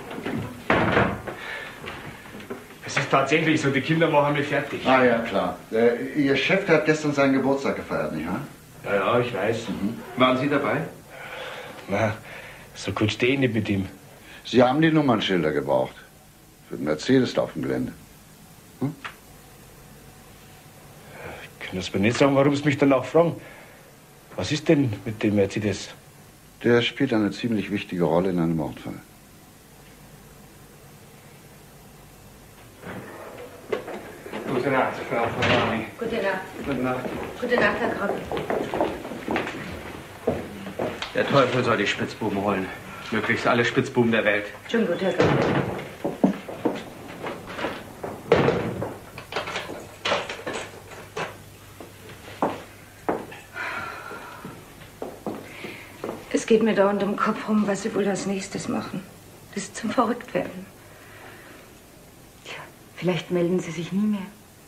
Es ist tatsächlich so, die Kinder machen mich fertig. Ah ja, klar. Ihr Chef, der hat gestern seinen Geburtstag gefeiert, nicht wahr? Ja, ich weiß. Waren Sie dabei? Na, so gut stehe ich nicht mit ihm. Sie haben die Nummernschilder gebraucht. Für den Mercedes da auf dem Gelände. Ich kann das mir nicht sagen, warum Sie mich danach fragen. Was ist denn mit dem Mercedes? Der spielt eine ziemlich wichtige Rolle in einem Mordfall. Gute Nacht, Frau Ferrari. Gute Nacht. Gute Nacht. Gute Nacht, Herr Krabbe. Der Teufel soll die Spitzbuben holen. Möglichst alle Spitzbuben der Welt. Schon gut, Herr Krabbe. Es geht mir dauernd im Kopf rum, was Sie wohl als nächstes machen. Das ist zum Verrücktwerden. Tja, vielleicht melden Sie sich nie mehr.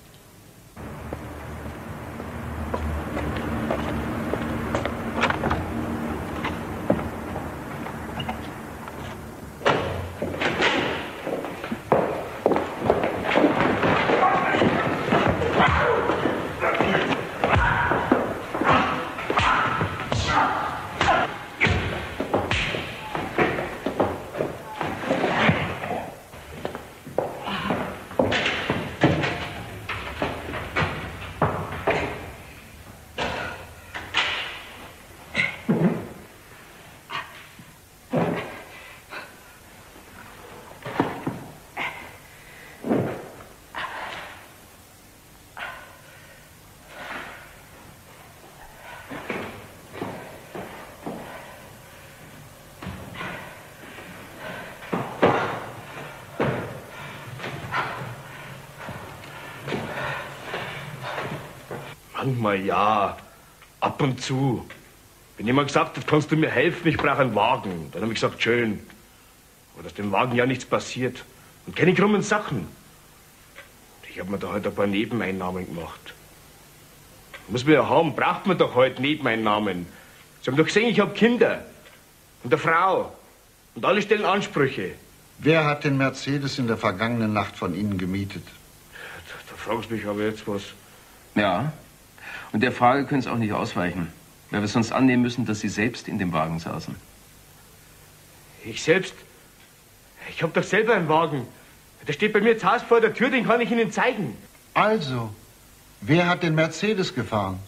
Manchmal ja, ab und zu. Wenn jemand gesagt hat, kannst du mir helfen, ich brauche einen Wagen, dann habe ich gesagt, schön. Aber dass dem Wagen ja nichts passiert. Und keine krummen Sachen. Ich habe mir da halt ein paar Nebeneinnahmen gemacht. Muss man ja haben, braucht man doch heute Nebeneinnahmen. Sie haben doch gesehen, ich habe Kinder. Und eine Frau. Und alle stellen Ansprüche. Wer hat den Mercedes in der vergangenen Nacht von Ihnen gemietet? Da fragst du mich aber jetzt was. Ja. Und der Frage können Sie auch nicht ausweichen, weil wir sonst annehmen müssen, dass Sie selbst in dem Wagen saßen. Ich selbst? Ich habe doch selber einen Wagen. Der steht bei mir zu Hause vor der Tür, den kann ich Ihnen zeigen. Also, wer hat den Mercedes gefahren?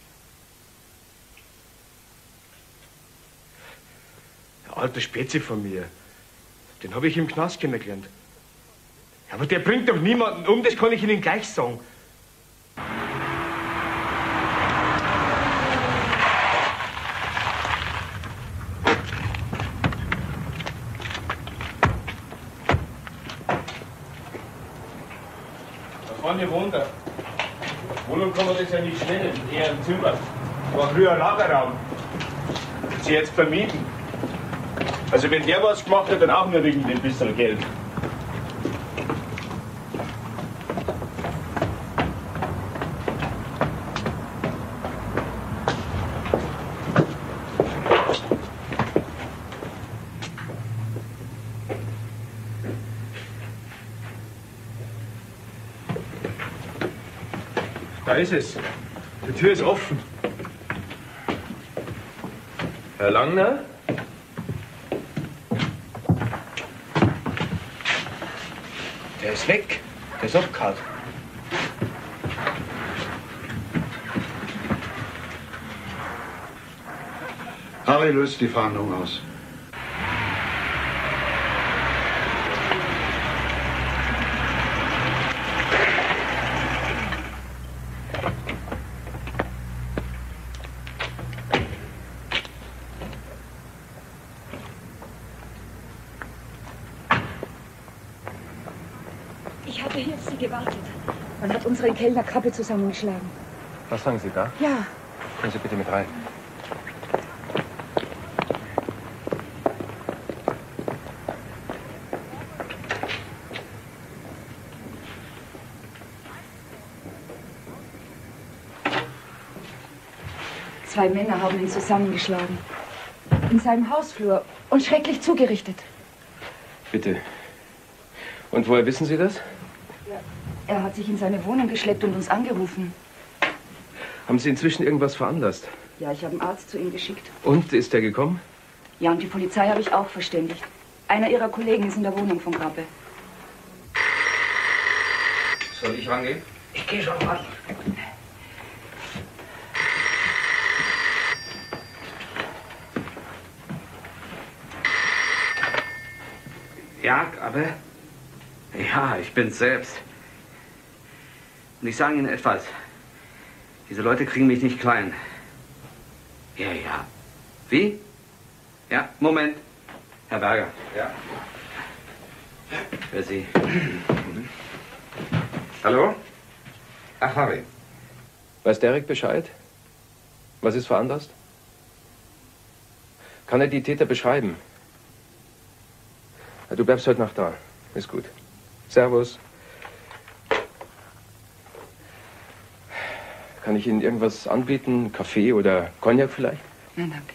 Der alte Spezi von mir. Den habe ich im Knast kennengelernt. Aber der bringt doch niemanden um, das kann ich Ihnen gleich sagen. Keine Wunder. Wohnung kann man das ja nicht nennen, eher ein Zimmer. War früher ein Lagerraum. Wird sie jetzt vermieten. Also wenn der was gemacht hat, dann auch nur wegen ein bisschen Geld. Da ist es. Die Tür ist offen. Herr Langner? Der ist weg. Der ist abgehauen. Harry löst die Fahndung aus. Ich habe hier auf Sie gewartet. Man hat unseren Kellner Krabbe zusammengeschlagen. Was sagen Sie da? Ja. Können Sie bitte mit rein? Zwei Männer haben ihn zusammengeschlagen. In seinem Hausflur und schrecklich zugerichtet. Bitte. Und woher wissen Sie das? Er hat sich in seine Wohnung geschleppt und uns angerufen. Haben Sie inzwischen irgendwas veranlasst? Ja, ich habe einen Arzt zu ihm geschickt. Und, ist er gekommen? Ja, und die Polizei habe ich auch verständigt. Einer ihrer Kollegen ist in der Wohnung von Krabbe. Soll ich rangehen? Ich gehe schon ran. Ja, Krabbe? Ja, ich bin's selbst. Und ich sage Ihnen etwas. Diese Leute kriegen mich nicht klein. Ja, ja. Wie? Ja, Moment. Herr Berger. Ja. Für Sie. Hallo? Ach, Harry. Weiß Derek Bescheid? Was ist veranlasst? Kann er die Täter beschreiben? Ja, du bleibst heute Nacht da. Ist gut. Servus. Kann ich Ihnen irgendwas anbieten? Kaffee oder Cognac vielleicht? Nein, danke.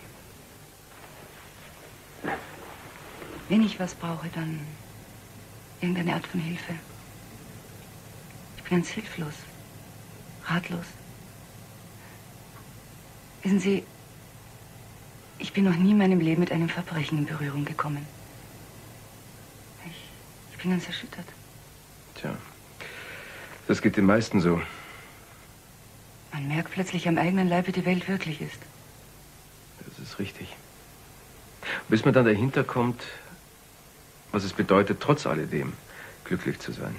Wenn ich was brauche, dann irgendeine Art von Hilfe. Ich bin ganz hilflos, ratlos. Wissen Sie, ich bin noch nie in meinem Leben mit einem Verbrechen in Berührung gekommen. Ich bin ganz erschüttert. Tja, das geht den meisten so. Man merkt plötzlich am eigenen Leib, wie die Welt wirklich ist. Das ist richtig. Bis man dann dahinter kommt, was es bedeutet, trotz alledem glücklich zu sein.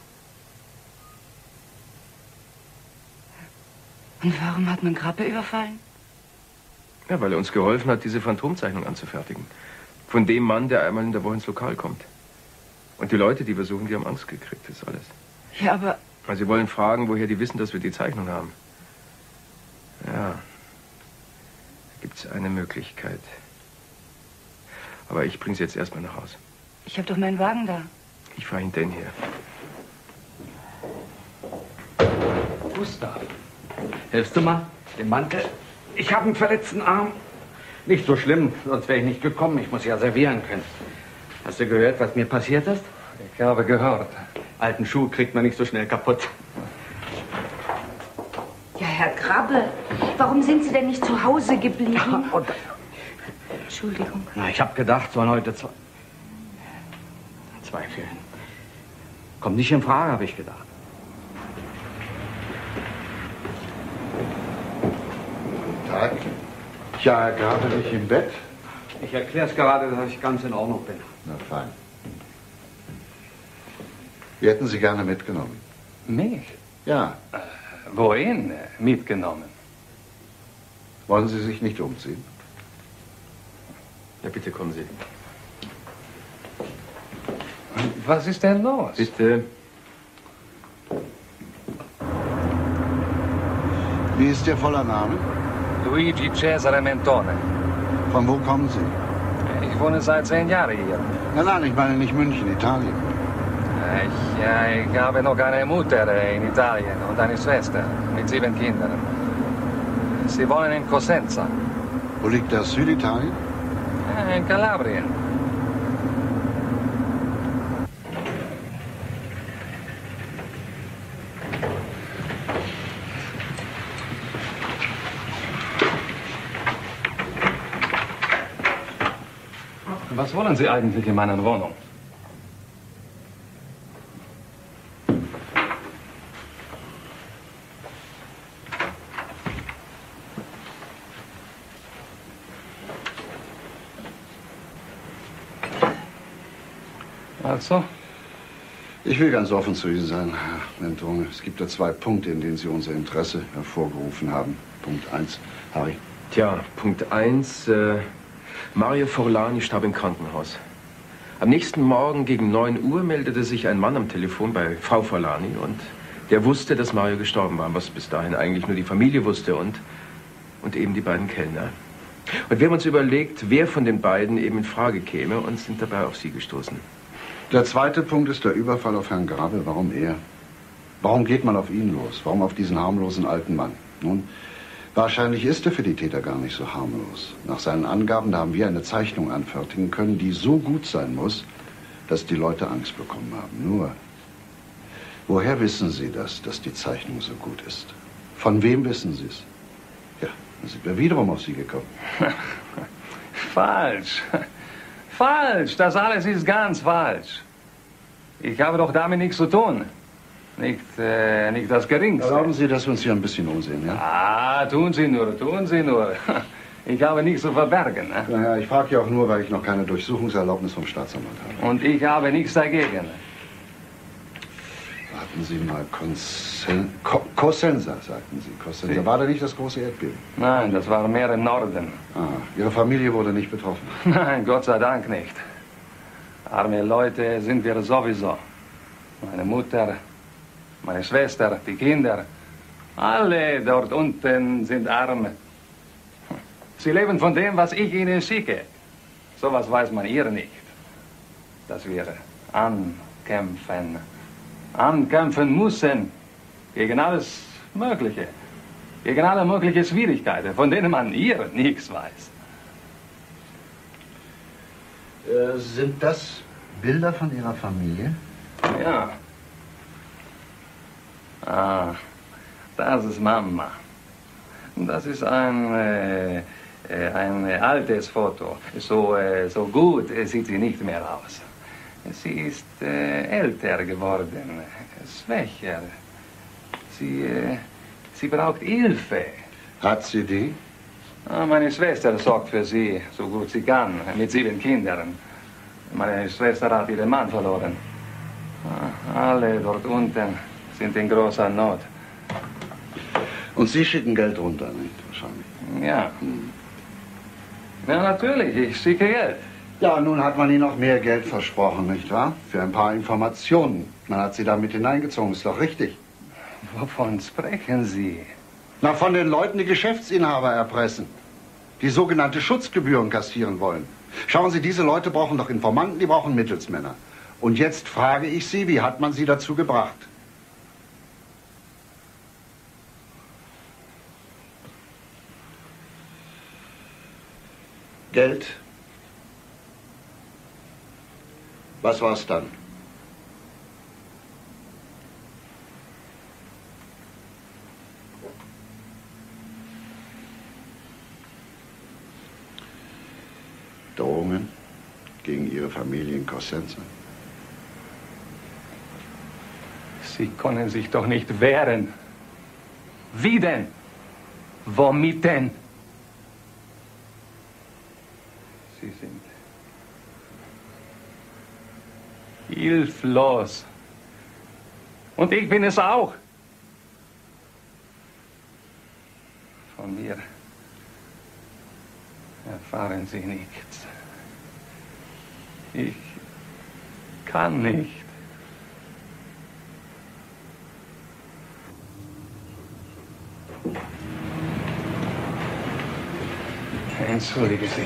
Und warum hat man Krabbe überfallen? Ja, weil er uns geholfen hat, diese Phantomzeichnung anzufertigen. Von dem Mann, der einmal in der Woche ins Lokal kommt. Und die Leute, die wir suchen, die haben Angst gekriegt, das ist alles. Ja, aber... Also sie wollen fragen, woher die wissen, dass wir die Zeichnung haben. Ja, da gibt's eine Möglichkeit. Aber ich bringe sie jetzt erstmal nach Hause. Ich habe doch meinen Wagen da. Ich fahre hinter Ihnen her. Gustav, hilfst du mal? Den Mantel? Ich habe einen verletzten Arm. Nicht so schlimm, sonst wäre ich nicht gekommen. Ich muss ja servieren können. Hast du gehört, was mir passiert ist? Ich habe gehört. Alten Schuh kriegt man nicht so schnell kaputt. Ja, Herr Krabbe, warum sind Sie denn nicht zu Hause geblieben? Entschuldigung. Na, ich habe gedacht, sollen heute zwei fehlen. Kommt nicht in Frage, habe ich gedacht. Guten Tag. Ja, gerade nicht im Bett. Ich erkläre es gerade, dass ich ganz in Ordnung bin. Na fein. Wir hätten Sie gerne mitgenommen. Mich? Ja. Wohin mitgenommen? Wollen Sie sich nicht umziehen? Ja, bitte kommen Sie. Was ist denn los? Bitte. Wie ist Ihr voller Name? Luigi Cesare Mentone. Von wo kommen Sie? Ich wohne seit 10 Jahren hier. Nein, ich meine nicht München, Italien. Ich habe noch eine Mutter in Italien und eine Schwester mit 7 Kindern. Sie wohnen in Cosenza. Wo liegt das? Süditalien? In Kalabrien. wollen Sie eigentlich in meiner Wohnung? Also? Ich will ganz offen zu Ihnen sein, Herr Mentone. Es gibt da 2 Punkte, in denen Sie unser Interesse hervorgerufen haben. Punkt 1, Harry. Tja, Punkt 1, Mario Forlani starb im Krankenhaus. Am nächsten Morgen gegen 9 Uhr meldete sich ein Mann am Telefon bei Frau Forlani und der wusste, dass Mario gestorben war, was bis dahin eigentlich nur die Familie wusste und eben die beiden Kellner. Und wir haben uns überlegt, wer von den beiden eben in Frage käme und sind dabei auf Sie gestoßen. Der 2. Punkt ist der Überfall auf Herrn Grabel. Warum er? Warum geht man auf ihn los? Warum auf diesen harmlosen alten Mann? Nun, wahrscheinlich ist er für die Täter gar nicht so harmlos. Nach seinen Angaben, da haben wir eine Zeichnung anfertigen können, die so gut sein muss, dass die Leute Angst bekommen haben. Nur, woher wissen Sie das, dass die Zeichnung so gut ist? Von wem wissen Sie es? Ja, dann sind wir wiederum auf Sie gekommen. Falsch. Falsch. Das alles ist ganz falsch. Ich habe doch damit nichts zu tun. Nicht das Geringste. Erlauben Sie, dass wir uns hier ein bisschen umsehen, ja? Ah, tun Sie nur, tun Sie nur. Ich habe nichts zu verbergen. Ne? Naja, ich frage ja auch nur, weil ich noch keine Durchsuchungserlaubnis vom Staatsanwalt habe. Und ich habe nichts dagegen. Warten Sie mal, Cosenza, sagten Sie. Cosenza. War da nicht das große Erdbeben? Nein, das war mehr im Norden. Ah, Ihre Familie wurde nicht betroffen? Nein, Gott sei Dank nicht. Arme Leute sind wir sowieso. Meine Mutter, meine Schwester, die Kinder, alle dort unten sind arm. Sie leben von dem, was ich ihnen schicke. Sowas weiß man hier nicht. Dass wir ankämpfen müssen gegen alles Mögliche. Gegen alle möglichen Schwierigkeiten, von denen man hier nichts weiß. Sind das Bilder von Ihrer Familie? Ja. Ah, das ist Mama. Das ist ein altes Foto. So gut sieht sie nicht mehr aus. Sie ist älter geworden, schwächer. Sie braucht Hilfe. Hat sie die? Ah, meine Schwester sorgt für sie, so gut sie kann, mit 7 Kindern. Meine Schwester hat ihren Mann verloren. Ah, alle dort unten sind in großer Not. Und Sie schicken Geld runter, nicht? Wahrscheinlich. Ja. Ja, natürlich, ich schicke Geld. Ja, nun hat man Ihnen noch mehr Geld versprochen, nicht wahr? Für ein paar Informationen. Man hat Sie da mit hineingezogen, ist doch richtig. Wovon sprechen Sie? Na, von den Leuten, die Geschäftsinhaber erpressen. Die sogenannte Schutzgebühren kassieren wollen. Schauen Sie, diese Leute brauchen doch Informanten, die brauchen Mittelsmänner. Und jetzt frage ich Sie, wie hat man Sie dazu gebracht? Geld. Was war's dann? Drohungen gegen Ihre Familie in Cosenza? Sie können sich doch nicht wehren. Wie denn? Womit denn? Sie sind hilflos. Und ich bin es auch. Von mir erfahren Sie nichts. Ich kann nicht. Entschuldige Sie.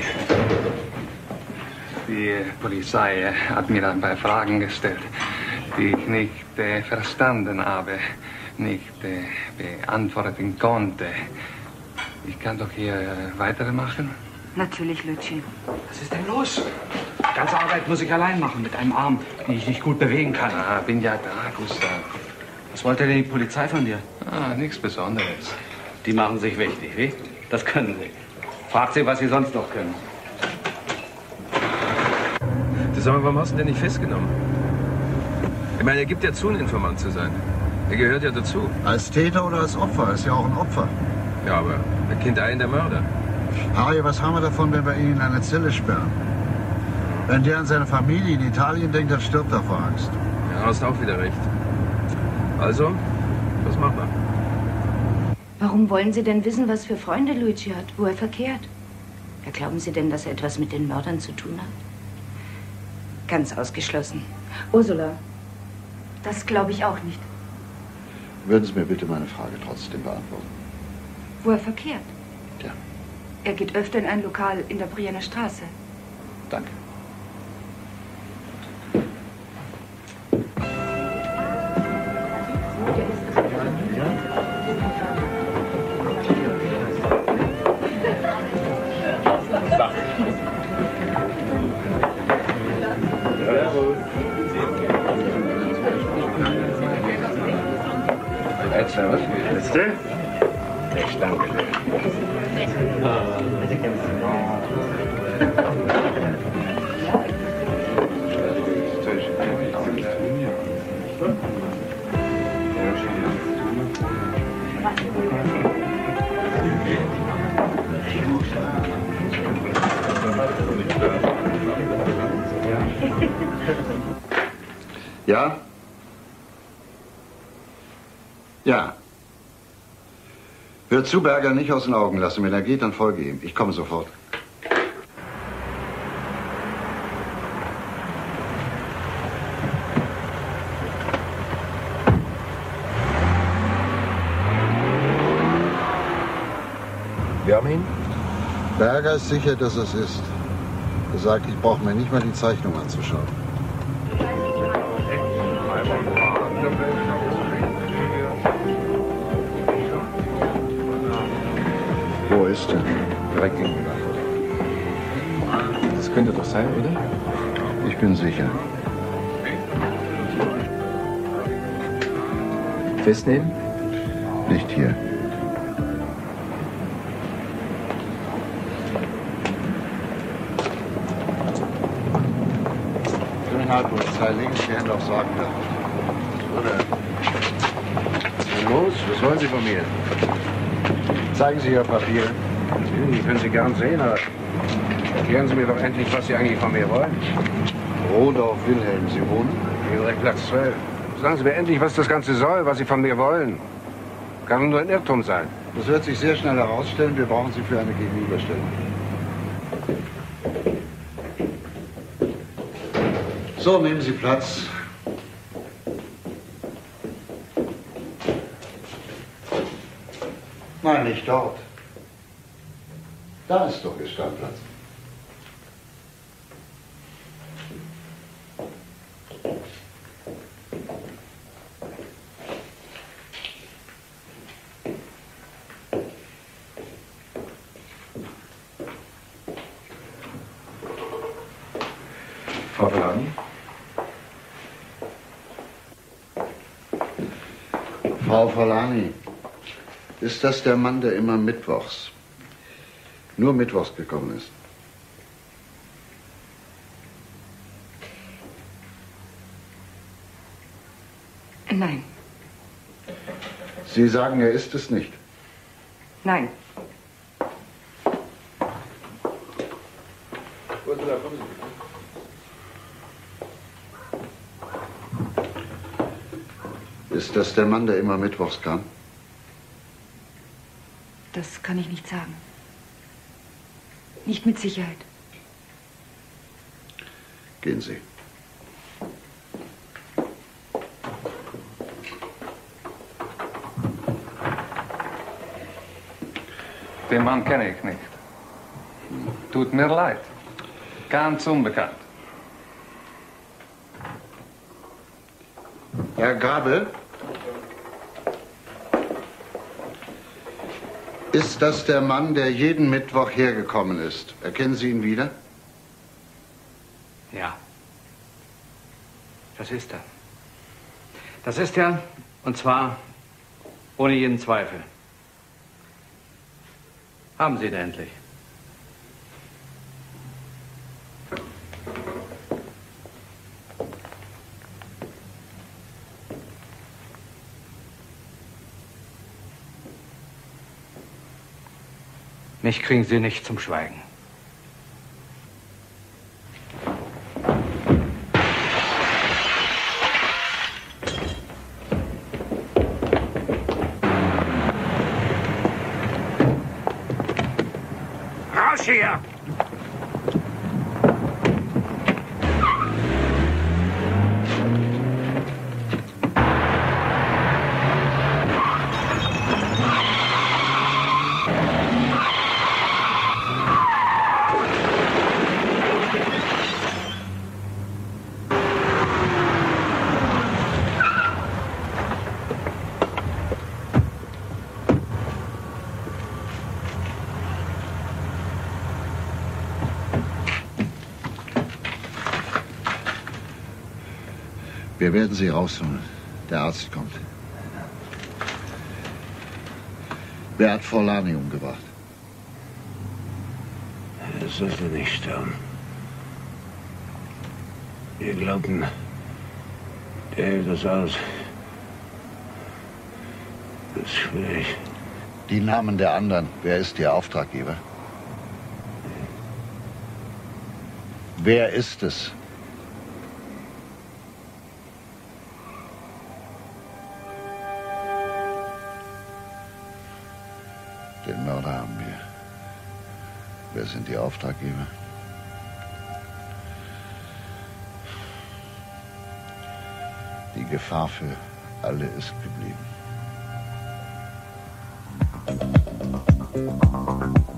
Die Polizei hat mir ein paar Fragen gestellt, die ich nicht verstanden habe, nicht beantworten konnte. Ich kann doch hier weitermachen? Natürlich, Luigi. Was ist denn los? Die ganze Arbeit muss ich allein machen, mit einem Arm, den ich nicht gut bewegen kann. Ah, bin ja da, Gustav. Was wollte denn die Polizei von dir? Ah, nichts Besonderes. Die machen sich wichtig, wie? Das können sie. Fragt sie, was sie sonst noch können. Sag mal, warum hast du den nicht festgenommen? Ich meine, er gibt ja zu, ein Informant zu sein. Er gehört ja dazu. Als Täter oder als Opfer? Er ist ja auch ein Opfer. Ja, aber er kennt einen der Mörder. Harry, was haben wir davon, wenn wir ihn in eine Zelle sperren? Wenn der an seine Familie in Italien denkt, dann stirbt er vor Angst. Ja, hast auch wieder recht. Also, was machen wir? Warum wollen Sie denn wissen, was für Freunde Luigi hat, wo er verkehrt? Ja, glauben Sie denn, dass er etwas mit den Mördern zu tun hat? Ganz ausgeschlossen. Ursula, das glaube ich auch nicht. Würden Sie mir bitte meine Frage trotzdem beantworten? Wo er verkehrt? Ja. Er geht öfter in ein Lokal in der Brienner Straße. Danke. Servus. Letzte? Ich danke dir. Ja? Ja. Hört zu, Berger nicht aus den Augen lassen. Wenn er geht, dann folge ihm. Ich komme sofort. Wir haben ihn? Berger ist sicher, dass es ist. Er sagt, ich brauche mir nicht mal die Zeichnung anzuschauen. Wo ist er? Direkt gegenüber. Das könnte doch sein, oder? Ich bin sicher. Festnehmen? Nicht hier. Kriminalpolizei, legen Sie die Hände aufs Wagendach. Oder? Was los? Was wollen Sie von mir? Zeigen Sie Ihr Papier. Die können Sie gern sehen, aber erklären Sie mir doch endlich, was Sie eigentlich von mir wollen. Rodolf Wilhelm, Sie wohnen? Hier direkt Platz 12. Sagen Sie mir endlich, was das Ganze soll, was Sie von mir wollen. Kann nur ein Irrtum sein. Das wird sich sehr schnell herausstellen. Wir brauchen Sie für eine Gegenüberstellung. So, nehmen Sie Platz. Nein, nicht dort. Da ist doch Ihr Standplatz. Frau Verlani? Frau Verlani, ist das der Mann, der immer mittwochs, nur mittwochs gekommen ist? Nein. Sie sagen, er ist es nicht. Nein. Ist das der Mann, der immer mittwochs kam? Das kann ich nicht sagen. Nicht mit Sicherheit. Gehen Sie. Den Mann kenne ich nicht. Tut mir leid. Ganz unbekannt. Herr Gabe? Ist das der Mann, der jeden Mittwoch hergekommen ist? Erkennen Sie ihn wieder? Ja. Das ist er. Das ist er, und zwar ohne jeden Zweifel. Haben Sie ihn endlich? Mich kriegen Sie nicht zum Schweigen. Raus hier! Wir werden Sie rausholen. Der Arzt kommt. Wer hat Forlani umgebracht? Er sollte nicht sterben. Wir glaubten, der hält das aus. Das ist schwierig. Die Namen der anderen. Wer ist Ihr Auftraggeber? Wer ist es? Den Mörder haben wir. Wer sind die Auftraggeber? Die Gefahr für alle ist geblieben.